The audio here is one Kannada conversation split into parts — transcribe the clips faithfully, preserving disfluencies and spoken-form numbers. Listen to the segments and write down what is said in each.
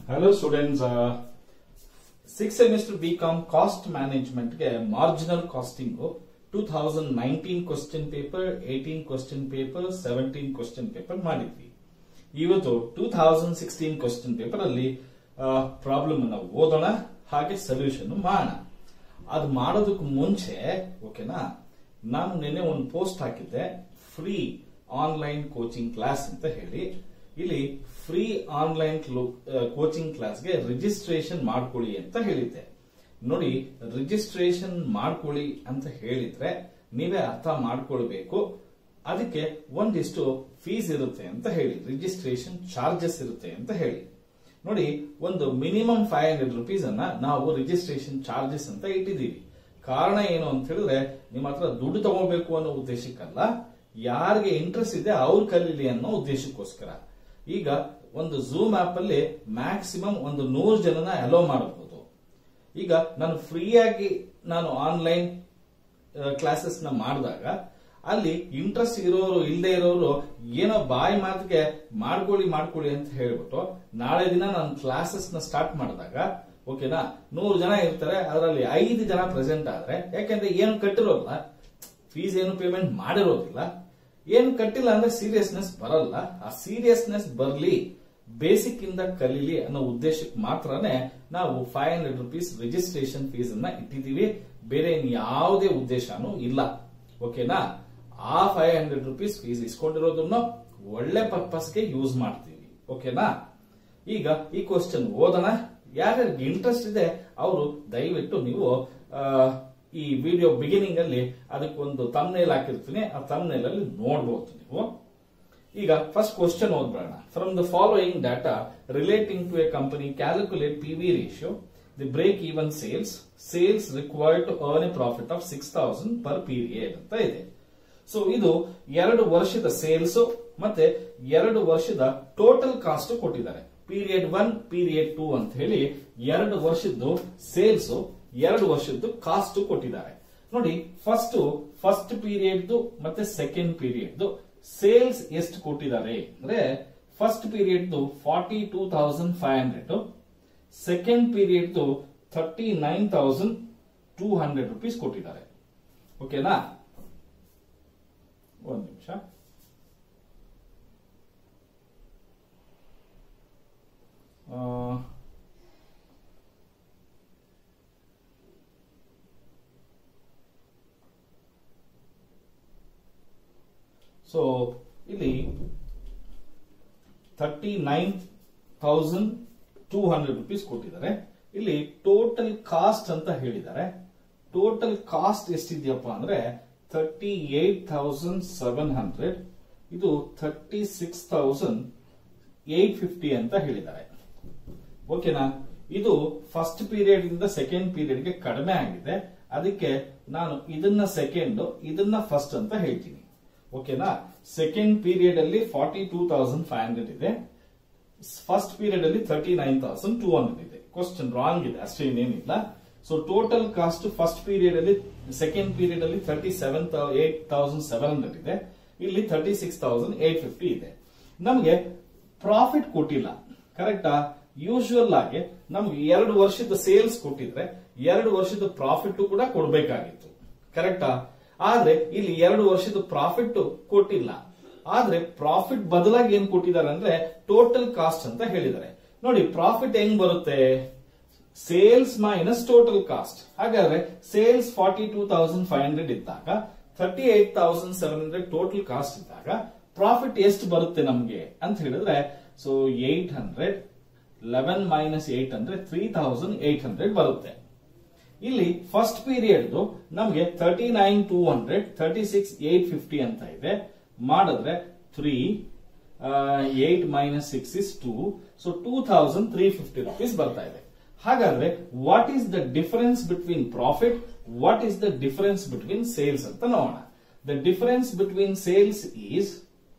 Hello students, uh, sixth semester B Com Cost Management ge marginal costing twenty nineteen question paper, eighteen question paper, seventeen question paper ಮಾಡಿದ್ವಿ. ಇವತ್ತು twenty sixteen question paper ಅಲ್ಲಿ ಪ್ರಾಬ್ಲಮ್ ಅನ್ನು ಓದೋಣ ಹಾಗೆ ಸೊಲ್ಯೂಷನ್ ಮಾಡೋಣ. ಅದು ಮಾಡೋದಕ್ಕೆ ಮುಂಚೆ ಓಕೆನಾ, ನಾನು ನಿನ್ನೆ ಒಂದು ಪೋಸ್ಟ್ ಹಾಕಿದ್ದೆ ಫ್ರೀ ಆನ್ಲೈನ್ ಕೋಚಿಂಗ್ ಕ್ಲಾಸ್ ಅಂತ ಹೇಳಿ. ಇಲ್ಲಿ ಫ್ರೀ ಆನ್ಲೈನ್ ಕೋಚಿಂಗ್ ಕ್ಲಾಸ್ಗೆ ರಿಜಿಸ್ಟ್ರೇಷನ್ ಮಾಡ್ಕೊಳ್ಳಿ ಅಂತ ಹೇಳಿದ್ದೆ. ನೋಡಿ, ರಿಜಿಸ್ಟ್ರೇಷನ್ ಮಾಡ್ಕೊಳ್ಳಿ ಅಂತ ಹೇಳಿದ್ರೆ ನೀವೇ ಅರ್ಥ ಮಾಡ್ಕೊಳ್ಬೇಕು. ಅದಕ್ಕೆ ಒಂದಿಷ್ಟು ಫೀಸ್ ಇರುತ್ತೆ ಅಂತ ಹೇಳಿ, ರಿಜಿಸ್ಟ್ರೇಷನ್ ಚಾರ್ಜಸ್ ಇರುತ್ತೆ ಅಂತ ಹೇಳಿ. ನೋಡಿ, ಒಂದು ಮಿನಿಮಮ್ ಫೈವ್ ಹಂಡ್ರೆಡ್ ರುಪೀಸ್ ಅನ್ನ ನಾವು ರಿಜಿಸ್ಟ್ರೇಷನ್ ಚಾರ್ಜಸ್ ಅಂತ ಇಟ್ಟಿದ್ದೀವಿ. ಕಾರಣ ಏನು ಅಂತ ಹೇಳಿದ್ರೆ ನಿಮ್ಮ ಹತ್ರ ದುಡ್ಡು ತಗೋಬೇಕು ಅನ್ನೋ ಉದ್ದೇಶಕ್ಕಲ್ಲ, ಯಾರಿಗೆ ಇಂಟ್ರೆಸ್ಟ್ ಇದೆ ಅವ್ರು ಕಲೀಲಿ ಅನ್ನೋ ಉದ್ದೇಶಕ್ಕೋಸ್ಕರ. ಈಗ ಒಂದು ಝೂಮ್ ಆಪ್ ಅಲ್ಲಿ ಮ್ಯಾಕ್ಸಿಮಮ್ ಒಂದು ನೂರು ಜನನ ಅಲೋ ಮಾಡಬಹುದು. ಈಗ ನಾನು ಫ್ರೀಯಾಗಿ ನಾನು ಆನ್ಲೈನ್ ಕ್ಲಾಸಸ್ ನ ಮಾಡಿದಾಗ ಅಲ್ಲಿ ಇಂಟ್ರೆಸ್ಟ್ ಇರೋರು ಇಲ್ಲದೆ ಇರೋರು ಏನೋ ಬಾಯಿ ಮಾತಿಗೆ ಮಾಡ್ಕೊಳ್ಳಿ ಮಾಡ್ಕೊಳ್ಳಿ ಅಂತ ಹೇಳ್ಬಿಟ್ಟು ನಾಳೆ ದಿನ ನಾನು ಕ್ಲಾಸಸ್ ನ ಸ್ಟಾರ್ಟ್ ಮಾಡಿದಾಗ ಓಕೆನಾ, ನೂರು ಜನ ಇರ್ತಾರೆ, ಅದರಲ್ಲಿ ಐದು ಜನ ಪ್ರೆಸೆಂಟ್ ಆದ್ರೆ, ಯಾಕೆಂದ್ರೆ ಏನು ಕಟ್ಟಿರೋಲ್ಲ, ಫೀಸ್ ಏನು ಪೇಮೆಂಟ್ ಮಾಡಿರೋದಿಲ್ಲ, ಏನು ಕಟ್ಟಿಲ್ಲ ಅಂದ್ರೆ ಸೀರಿಯಸ್ನೆಸ್ ಬರಲ್ಲ. ಆ ಸೀರಿಯಸ್ನೆಸ್ ಬರ್ಲಿ, ಬೇಸಿಕ್ ಇಂದ ಕಲೀಲಿ ಅನ್ನೋ ಉದ್ದೇಶಕ್ಕೆ ಮಾತ್ರನೇ ನಾವು five hundred rupees registration fees ಅನ್ನ ಇಟ್ಟಿದ್ದೀವಿ. ಬೇರೆ ಯಾವುದೇ ಉದ್ದೇಶನೂ ಇಲ್ಲ. ಓಕೆನಾ, ಆ ಫೈವ್ ಹಂಡ್ರೆಡ್ ರುಪೀಸ್ ಫೀಸ್ ಇಸ್ಕೊಂಡಿರೋದನ್ನ ಒಳ್ಳೆ ಪರ್ಪಸ್ಗೆ ಯೂಸ್ ಮಾಡ್ತೀವಿ. ಓಕೆನಾ, ಈಗ ಈ ಕ್ವಶನ್ ಓದೋಣ. ಯಾರ್ಯಾರಿಗೆ ಇಂಟ್ರೆಸ್ಟ್ ಇದೆ ಅವರು ದಯವಿಟ್ಟು ನೀವು ಈ ವಿಡಿಯೋ ಬಿಗಿನಿಂಗ್ ಅಲ್ಲಿ ಅದಕ್ಕೊಂದು ತಮ್ನೇಲ್ ಹಾಕಿರ್ತೀನಿ, ಆ ತಮ್ನೇಲ್ ಅಲ್ಲಿ ನೋಡಬಹುದು ನೀವು. ಈಗ ಫಸ್ಟ್ ಕ್ವಶನ್ ಓದ್ಬೇಡ. From the following data relating to a company calculate P V ratio the break even sales sales required to earn a profit of six thousand per period ಅಂತ ಇದೆ. ಸೊ ಇದು ಎರಡು ವರ್ಷದ ಸೇಲ್ಸ್ ಮತ್ತೆ ಎರಡು ವರ್ಷದ ಟೋಟಲ್ ಕಾಸ್ಟ್ ಕೊಟ್ಟಿದ್ದಾರೆ. ಪೀರಿಯಡ್ ಒನ್ ಪೀರಿಯಡ್ ಟೂ ಅಂತ ಹೇಳಿ ಎರಡು ವರ್ಷದ್ದು ಸೇಲ್ಸ್, ಎರಡು ವರ್ಷದ್ದು ಕಾಸ್ಟ್ ಕೊಟ್ಟಿದ್ದಾರೆ. ನೋಡಿ, ಫಸ್ಟ್ ಫಸ್ಟ್ ಪೀರಿಯಡ್ ಮತ್ತೆ ಸೆಕೆಂಡ್ ಪೀರಿಯಡ್ ಸೇಲ್ಸ್ ಎಷ್ಟು ಕೊಟ್ಟಿದ್ದಾರೆ ಅಂದ್ರೆ, first period forty two thousand five hundred, second period thirty nine thousand two hundred rupees ಕೊಟ್ಟಿದ್ದಾರೆ. ಓಕೆನಾ, ಒಂದು ನಿಮಿಷ. ಸೊ ಇಲ್ಲಿ thirty nine thousand two hundred rupees ಕೊಟ್ಟಿದ್ದಾರೆ. ಇಲ್ಲಿ ಟೋಟಲ್ ಕಾಸ್ಟ್ ಅಂತ ಹೇಳಿದ್ದಾರೆ. ಟೋಟಲ್ ಕಾಸ್ಟ್ ಎಷ್ಟಿದೆಯಪ್ಪ ಅಂದ್ರೆ thirty eight thousand seven hundred, ಇದು thirty six thousand eight fifty ಅಂತ ಹೇಳಿದ್ದಾರೆ. ಓಕೆನಾ, ಇದು ಫಸ್ಟ್ ಪೀರಿಯಡ್ ಇಂದ ಸೆಕೆಂಡ್ ಪೀರಿಯಡ್ಗೆ ಕಡಿಮೆ ಆಗಿದೆ. ಅದಕ್ಕೆ ನಾನು ಇದನ್ನ ಸೆಕೆಂಡ್, ಇದನ್ನ ಫಸ್ಟ್ ಅಂತ ಹೇಳ್ತೀನಿ. ಓಕೆನಾ, ಸೆಕೆಂಡ್ ಪೀರಿಯಡ್ ಅಲ್ಲಿ forty two thousand five hundred ಇದೆ, ಫಸ್ಟ್ ಪೀರಿಯಡ್ ಅಲ್ಲಿ thirty nine thousand two hundred ಇದೆ. ಕ್ವಶನ್ ರಾಂಗ್ ಇದೆ, ಅಷ್ಟೇ ಇನ್ನೇನಿಲ್ಲ. So total cost first period ಅಲ್ಲಿ ಸೆಕೆಂಡ್ ಪೀರಿಯಡ್ ಅಲ್ಲಿ thirty seven eight thousand seven hundred ಇದೆ, ಇಲ್ಲಿ thirty six thousand eight fifty ಇದೆ. ನಮಗೆ ಪ್ರಾಫಿಟ್ ಕೊಟ್ಟಿಲ್ಲ, ಕರೆಕ್ಟಾ? ಯೂಶುವಲ್ ಆಗಿ ನಮ್ಗೆ ಎರಡು ವರ್ಷದ ಸೇಲ್ಸ್ ಕೊಟ್ಟಿದ್ರೆ ಎರಡು ವರ್ಷದ ಪ್ರಾಫಿಟ್ ಕೂಡ ಕೊಡಬೇಕಾಗಿತ್ತು, ಕರೆಕ್ಟಾ? ಆದ್ರೆ ಇಲ್ಲಿ ಎರಡು ವರ್ಷದ ಪ್ರಾಫಿಟ್ ಕೊಟ್ಟಿಲ್ಲ. ಆದ್ರೆ ಪ್ರಾಫಿಟ್ ಬದಲಾಗಿ ಏನ್ ಕೊಟ್ಟಿದ್ದಾರೆ ಅಂದ್ರೆ ಟೋಟಲ್ ಕಾಸ್ಟ್ ಅಂತ ಹೇಳಿದ್ದಾರೆ. ನೋಡಿ, ಪ್ರಾಫಿಟ್ ಹೆಂಗ್ ಬರುತ್ತೆ? Sales minus total cost. ಹಾಗಾದ್ರೆ sales forty two thousand five hundred ಇದ್ದಾಗ thirty eight thousand seven hundred total cost ಇದ್ದಾಗ ಪ್ರಾಫಿಟ್ ಎಷ್ಟು ಬರುತ್ತೆ ನಮ್ಗೆ ಅಂತ ಹೇಳಿದ್ರೆ, so eight hundred eleven minus eight ಅಂದ್ರೆ ತ್ರೀ ತೌಸಂಡ್ ಏಟ್ ಹಂಡ್ರೆಡ್ ಬರುತ್ತೆ. ಇಲ್ಲಿ ಫಸ್ಟ್ ಪೀರಿಯಡ್ ನಮ್ಗೆ thirty nine two hundred, thirty six eight fifty ಅಂತ ಇದೆ. ಮಾಡಿದ್ರೆ three eight minus six is two, so two thousand three fifty rupees ಬರ್ತಾ ಇದೆ. ಹಾಗಾದ್ರೆ what is the difference between profit, what is the difference between sales ಅಂತ ನೋಡೋಣ. The difference between sales is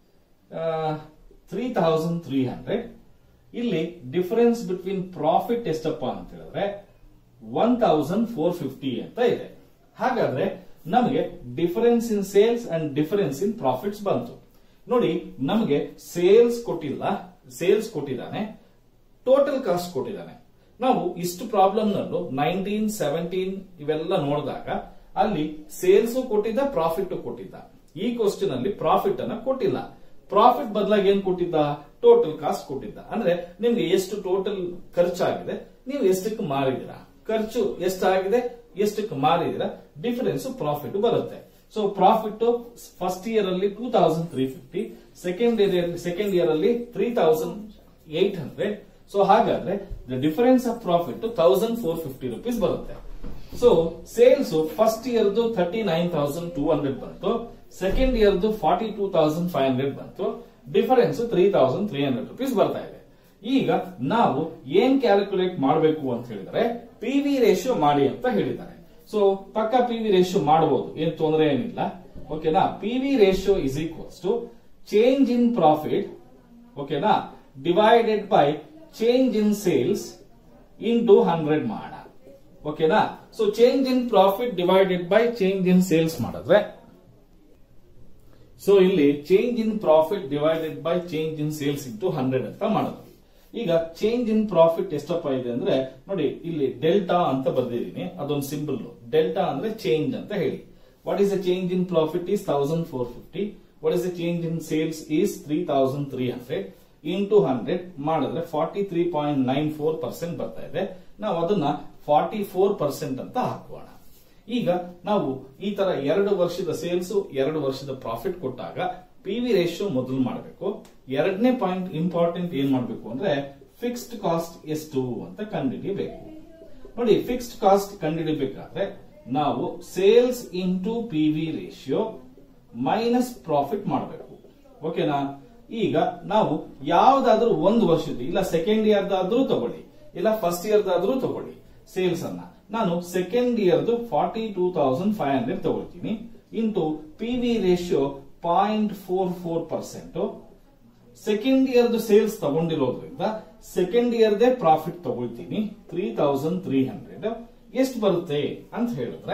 three thousand three hundred. ಇಲ್ಲಿ ಡಿಫರೆನ್ಸ್ ಬಿಟ್ವೀನ್ ಪ್ರಾಫಿಟ್ ಎಷ್ಟಪ್ಪ ಅಂತ ಹೇಳಿದ್ರೆ ಒನ್ ತೌಸಂಡ್ ಫೋರ್ ಫಿಫ್ಟಿ ಅಂತ ಇದೆ. ಹಾಗಾದ್ರೆ ನಮಗೆ difference in sales and difference in profits ಬಂತು. ನೋಡಿ, ನಮಗೆ ಸೇಲ್ಸ್ ಕೊಟ್ಟಿಲ್ಲ, ಸೇಲ್ಸ್ ಕೊಟ್ಟಿದ್ದಾನೆ, ಟೋಟಲ್ ಕಾಸ್ಟ್ ಕೊಟ್ಟಿದ್ದಾನೆ. ನಾವು ಇಷ್ಟು ಪ್ರಾಬ್ಲಮ್ ನಲ್ಲೂ ನೈನ್ಟೀನ್ ಸೆವೆಂಟೀನ್ ಇವೆಲ್ಲ ನೋಡಿದಾಗ ಅಲ್ಲಿ ಸೇಲ್ಸ್ ಕೊಟ್ಟಿದ್ದ, ಪ್ರಾಫಿಟ್ ಕೊಟ್ಟಿದ್ದ. ಈ ಕ್ವಶನ್ ಅಲ್ಲಿ ಪ್ರಾಫಿಟ್ ಅನ್ನ ಕೊಟ್ಟಿಲ್ಲ. ಪ್ರಾಫಿಟ್ ಬದಲಾಗಿ ಏನ್ ಕೊಟ್ಟಿದ್ದ? ಟೋಟಲ್ ಕಾಸ್ಟ್ ಕೊಟ್ಟಿದ್ದ. ಅಂದ್ರೆ ನಿಮ್ಗೆ ಎಷ್ಟು ಟೋಟಲ್ ಖರ್ಚಾಗಿದೆ, ನೀವು ಎಷ್ಟಕ್ಕೆ ಮಾರಿದಿರಾ, ಖರ್ಚು ಎಷ್ಟಾಗಿದೆ, ಎಷ್ಟಕ್ಕೆ ಮಾರಿದಿರಾ, ಡಿಫರೆನ್ಸ್ ಪ್ರಾಫಿಟ್ ಬರುತ್ತೆ. ಸೊ ಪ್ರಾಫಿಟ್ ಫಸ್ಟ್ ಇಯರ್ ಅಲ್ಲಿ two thousand three fifty, second year second year ಅಲ್ಲಿ three thousand eight hundred. So ಹಾಗಾದ್ರೆ the difference of profit thousand four fifty rupees ಬರುತ್ತೆ. ಸೊ ಸೇಲ್ಸ್ ಫಸ್ಟ್ ಇಯರ್ದು thirty nine thousand two hundred ಬಂತು, ಸೆಕೆಂಡ್ ಇಯರ್ದು forty two thousand five hundred ಬಂತು, difference three thousand three hundred rupees ಬರ್ತಾ ಇದೆ. ಈಗ ನಾವು ಏನ್ ಕ್ಯಾಲ್ಕುಲೇಟ್ ಮಾಡಬೇಕು ಅಂತ ಹೇಳಿದ್ರೆ ಪಿ ವಿ ರೇಷಿಯೋ ಮಾಡಿ ಅಂತ ಹೇಳಿದ್ದಾರೆ. ಸೊ ಪಕ್ಕ ಪಿ ವಿ ರೇಷಿಯೋ ಮಾಡಬಹುದು, ಏನ್ ತೊಂದರೆ ಏನಿಲ್ಲ. ಓಕೆನಾ? P V ratio is equals to change in profit, ಓಕೆನಾ, divided by change in sales into hundred ಮಾಡ. ಓಕೆನಾ? So change in profit divided by change in sales ಮಾಡಿದ್ರೆ, ಸೊ ಇಲ್ಲಿ change in profit divided by change in sales into hundred ಅಂತ ಮಾಡಿದ್ವಿ. ಈಗ ಚೇಂಜ್ ಇನ್ ಪ್ರಾಫಿಟ್ ಎಷ್ಟಪ್ಪ ಇದೆ ಅಂದ್ರೆ ನೋಡಿ, ಇಲ್ಲಿ ಡೆಲ್ಟಾ ಅಂತ ಬರ್ದಿದ್ದೀನಿ, ಅದೊಂದು ಸಿಂಬಲ್. ಡೆಲ್ಟಾ ಅಂದ್ರೆ ಚೇಂಜ್ ಅಂತ ಹೇಳಿ. What is the change in profit is thousand four fifty. What is the change in sales is three thousand three hundred. Into hundred ಮಾಡಿದ್ರೆ forty three point nine four percent ಬರ್ತಾ ಇದೆ. ನಾವು ಅದನ್ನ ಫಾರ್ಟಿ ಫೋರ್ ಪರ್ಸೆಂಟ್ ಅಂತ ಹಾಕೋಣ. ಈಗ ನಾವು ಈ ತರ ಎರಡು ವರ್ಷದ ಸೇಲ್ಸ್, ಎರಡು ವರ್ಷದ ಪ್ರಾಫಿಟ್ ಕೊಟ್ಟಾಗ ಪಿ ವಿ ರೇಷಿಯೋ ಮೊದಲು ಮಾಡಬೇಕು. ಎರಡನೇ ಪಾಯಿಂಟ್ ಇಂಪಾರ್ಟೆಂಟ್ ಏನ್ ಮಾಡಬೇಕು ಅಂದ್ರೆ ಫಿಕ್ಸ್ಡ್ ಕಾಸ್ಟ್ ಎಷ್ಟು ಅಂತ ಕಂಡುಹಿಡಿಯಬೇಕು. ನೋಡಿ, ಫಿಕ್ಸ್ಡ್ ಕಾಸ್ಟ್ ಕಂಡುಹಿಡಿಬೇಕಾದ್ರೆ ನಾವು sales into P V ratio minus profit ಮಾಡಬೇಕು. ಓಕೆನಾ? ಈಗ ನಾವು ಯಾವ್ದಾದ್ರೂ ಒಂದು ವರ್ಷದ, ಇಲ್ಲ ಸೆಕೆಂಡ್ ಇಯರ್ದಾದ್ರೂ ತಗೊಳ್ಳಿ, ಇಲ್ಲ ಫಸ್ಟ್ ಇಯರ್ದಾದ್ರೂ ತಗೊಳ್ಳಿ ಸೇಲ್ಸ್ ಅನ್ನ. ನಾನು ಸೆಕೆಂಡ್ ಇಯರ್ದು forty two thousand five hundred ತಗೊಳ್ತೀನಿ into P V ratio point four four percent. Second ಇಯರ್ದು ಸೇಲ್ಸ್ ತಗೊಂಡಿರೋದ್ರಿಂದ ಸೆಕೆಂಡ್ ಇಯರ್ದೇ ಪ್ರಾಫಿಟ್ ತಗೊಳ್ತೀನಿ ತ್ರೀ ತೌಸಂಡ್ ತ್ರೀ ಹಂಡ್ರೆಡ್. ಎಷ್ಟು ಬರುತ್ತೆ ಅಂತ ಹೇಳಿದ್ರೆ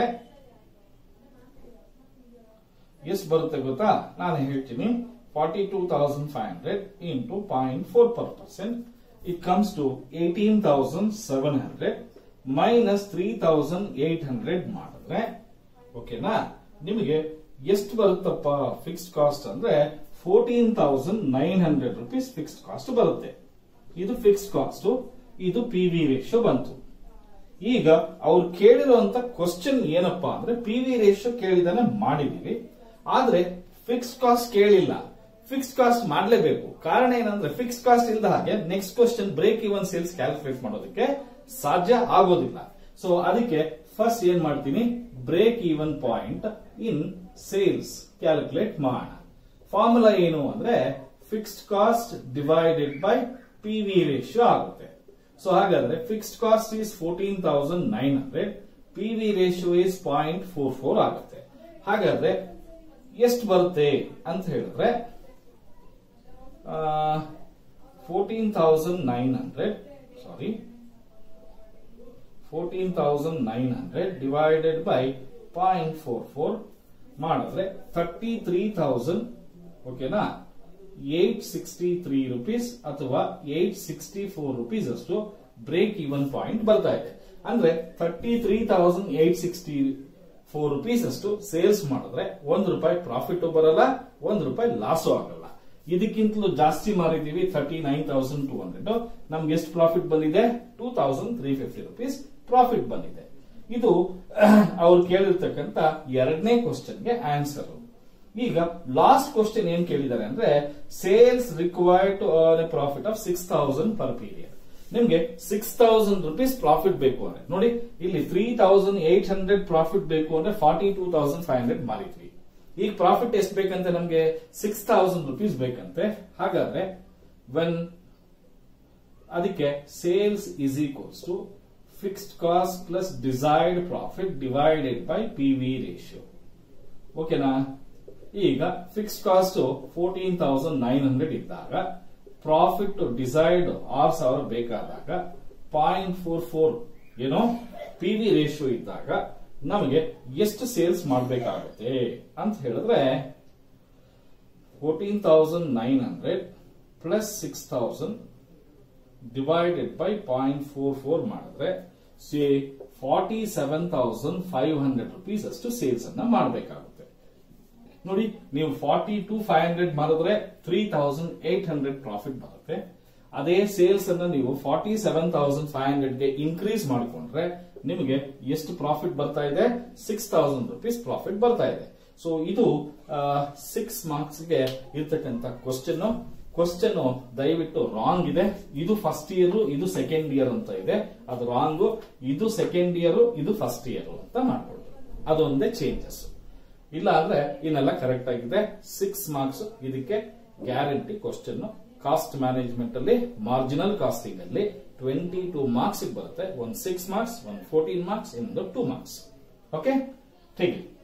ಎಷ್ಟು ಬರುತ್ತೆ ಗೊತ್ತಾ? ನಾನು ಹೇಳ್ತೀನಿ, forty two thousand five hundred into point four per percent, it comes to eighteen thousand seven hundred minus three thousand eight hundred ಮಾಡಿದ್ರೆ, ಓಕೆನಾ, ನಿಮಗೆ ಎಷ್ಟು ಬರುತ್ತಪ್ಪ ಫಿಕ್ಸ್ಡ್ ಕಾಸ್ಟ್ ಅಂದ್ರೆ fourteen thousand nine hundred rupees fixed cost ಬರುತ್ತೆ. ಇದು ಫಿಕ್ಸ್ಡ್ ಕಾಸ್ಟ್, ಇದು ಪಿ ವಿ ರೇಷಿಯೋ ಬಂತು. ಈಗ ಅವ್ರು ಕೇಳಿರುವಂತ ಕ್ವಶನ್ ಏನಪ್ಪಾ ಅಂದ್ರೆ ಪಿ ವಿ ರೇಷಿಯೋ ಕೇಳಿದಾನೆ ಮಾಡಿದೀವಿ, ಆದ್ರೆ ಫಿಕ್ಸ್ಡ್ ಕಾಸ್ಟ್ ಕೇಳಿಲ್ಲ. ಫಿಕ್ಸ್ಡ್ ಕಾಸ್ಟ್ ಮಾಡಲೇಬೇಕು. ಕಾರಣ ಏನಂದ್ರೆ ಫಿಕ್ಸ್ಡ್ ಕಾಸ್ಟ್ ಇಲ್ಲದ ಹಾಗೆ next question break even sales calculate ಮಾಡೋದಕ್ಕೆ ಸಾಧ್ಯ ಆಗೋದಿಲ್ಲ. ಸೊ ಅದಕ್ಕೆ ಫಸ್ಟ್ ಏನ್ ಮಾಡ್ತೀನಿ, break even point in sales calculate ಮಾಡೋಣ. ಫಾರ್ಮುಲಾ ಏನು ಅಂದ್ರೆ fixed cost divided by P V ratio ಆಗುತ್ತೆ. ಸೊ ಹಾಗಾದ್ರೆ fixed cost is fourteen thousand nine hundred, P V ratio is point four four ಆಗುತ್ತೆ. ಹಾಗಾದ್ರೆ ಎಷ್ಟು ಬರುತ್ತೆ ಅಂತ ಹೇಳಿದ್ರೆ fourteen thousand nine hundred sorry fourteen thousand nine hundred divided by point four four ಮಾಡಿದ್ರೆ ಥರ್ಟಿ ತ್ರೀ ತೌಸಂಡ್, ಓಕೆನಾ, ಏಟ್ ಸಿಕ್ಸ್ಟಿ ತ್ರೀ ರುಪೀಸ್ ಅಥವಾ ಏಟ್ ಸಿಕ್ಸ್ಟಿ ಫೋರ್ ರುಪೀಸ್ ಅಷ್ಟು ಬ್ರೇಕ್ ಇವನ್ ಪಾಯಿಂಟ್ ಬರ್ತಾ ಇದೆ. ಅಂದ್ರೆ thirty three thousand eight sixty four rupees ಅಷ್ಟು ಸೇಲ್ಸ್ ಮಾಡಿದ್ರೆ ಒಂದು ರೂಪಾಯಿ ಪ್ರಾಫಿಟ್ ಬರಲ್ಲ, ಒಂದು ರೂಪಾಯಿ ಲಾಸು ಆಗಲ್ಲ. ಇದಕ್ಕಿಂತಲೂ ಜಾಸ್ತಿ ಮಾರಿದೀವಿ thirty nine thousand two hundred, ನಮ್ಗೆ ಎಷ್ಟು ಪ್ರಾಫಿಟ್ ಬಂದಿದೆ? Two thousand three fifty rupees profit ಬಂದಿದೆ. ಇದು ಅವ್ರು ಕೇಳಿರ್ತಕ್ಕಂತ ಎರಡನೇ ಕ್ವಶನ್ಗೆ ಆನ್ಸರ್. ಈಗ ಲಾಸ್ಟ್ ಕ್ವಶನ್ ಏನ್ ಕೇಳಿದ್ದಾರೆ ಅಂದ್ರೆ sales required to earn a profit of six thousand per period. ನಿಮ್ಗೆ ಸಿಕ್ಸ್ ತೌಸಂಡ್ ರುಪೀಸ್ ಪ್ರಾಫಿಟ್ ಬೇಕು ಅಂದ್ರೆ ನೋಡಿ, ಇಲ್ಲಿ three thousand eight hundred profit ಬೇಕು ಅಂದ್ರೆ forty two thousand five hundred ಮಾರಿದ್ವಿ. ಈಗ ಪ್ರಾಫಿಟ್ ಎಷ್ಟು ಬೇಕಂತೆ? ನಮ್ಗೆ ಸಿಕ್ಸ್ ತೌಸಂಡ್ ರುಪೀಸ್ ಬೇಕಂತೆ. ಹಾಗಾದ್ರೆ ವೆನ್ ಅದಕ್ಕೆ sales is equals to fixed cost plus desired profit divided by P V ratio. ಓಕೆನಾ? ಈಗ fixed cost fourteen thousand nine hundred ಇದ್ದಾಗ ಪ್ರಾಫಿಟ್ ಡಿಸೈರ್ಡ್ ಆರು ಸಾವಿರ ಬೇಕಾದಾಗ ಪಾಯಿಂಟ್ ಫೋರ್ ಫೋರ್ ಏನೋ ಪಿ ವಿ ರೇಷಿಯೋ ಇದ್ದಾಗ ನಮಗೆ ಎಷ್ಟು ಸೇಲ್ಸ್ ಮಾಡಬೇಕಾಗುತ್ತೆ ಅಂತ ಹೇಳಿದ್ರೆ fourteen thousand nine hundred plus six thousand divided by point four four ಮಾಡಿದ್ರೆ ಸಿ forty seven thousand five hundred rupees ಅಷ್ಟು ಸೇಲ್ಸ್ ಅನ್ನ ಮಾಡಬೇಕಾಗುತ್ತೆ. ನೋಡಿ, ನೀವು ಫಾರ್ಟಿ ಟು ಫೈವ್ ಹಂಡ್ರೆಡ್ ಮಾಡಿದ್ರೆ three thousand eight hundred profit ಬರುತ್ತೆ. ಅದೇ ಸೇಲ್ಸ್ ಅನ್ನ ನೀವು forty seven thousand five hundred ಗೆ ಇನ್ಕ್ರೀಸ್ ಮಾಡಿಕೊಂಡ್ರೆ ನಿಮಗೆ ಎಷ್ಟು ಪ್ರಾಫಿಟ್ ಬರ್ತಾ ಇದೆ? ಸಿಕ್ಸ್ ತೌಸಂಡ್ ರುಪೀಸ್ ಪ್ರಾಫಿಟ್ ಬರ್ತಾ ಇದೆ. ಸೊ ಇದು ಸಿಕ್ಸ್ ಮಾರ್ಕ್ಸ್ ಗೆ ಇರ್ತಕ್ಕಂಥ ಕ್ವಶನ್. ಕ್ವಶನ್ ದಯವಿಟ್ಟು ರಾಂಗ್ ಇದೆ. ಇದು ಫಸ್ಟ್ ಇಯರ್, ಇದು ಸೆಕೆಂಡ್ ಇಯರ್ ಅಂತ ಇದೆ, ಅದು ರಾಂಗ್. ಇದು ಸೆಕೆಂಡ್ ಇಯರ್, ಇದು ಫಸ್ಟ್ ಇಯರ್ ಅಂತ ಮಾಡ್ಕೊಳ್ರಿ. ಅದೊಂದೇ ಚೇಂಜಸ್. ಇಲ್ಲ ಅಂದ್ರೆ ಇನ್ನೆಲ್ಲ ಕರೆಕ್ಟ್ ಆಗಿದೆ. ಸಿಕ್ಸ್ ಮಾರ್ಕ್ಸ್ ಇದಕ್ಕೆ ಗ್ಯಾರಂಟಿ ಕ್ವಶನ್. ಕಾಸ್ಟ್ ಮ್ಯಾನೇಜ್ಮೆಂಟ್ ಅಲ್ಲಿ ಮಾರ್ಜಿನಲ್ ಕಾಸ್ಟಿಂಗ್ ಅಲ್ಲಿ ಟ್ವೆಂಟಿ ಟೂ ಮಾರ್ಕ್ಸ್ ಬರುತ್ತೆ. ಒಂದು ಸಿಕ್ಸ್ ಮಾರ್ಕ್ಸ್, ಒಂದು ಫೋರ್ಟೀನ್ ಮಾರ್ಕ್ಸ್, ಇನ್ನೊಂದು two marks. Okay, thank you.